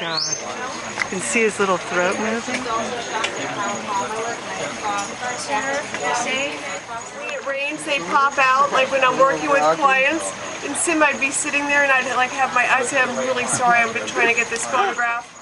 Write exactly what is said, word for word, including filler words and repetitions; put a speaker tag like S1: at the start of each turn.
S1: God. You can see his little throat moving. When it rains, they pop out, like when I'm working with clients. And Sim, I'd be sitting there and I'd like have my eyes, say, I'm really sorry, I've been trying to get this photograph.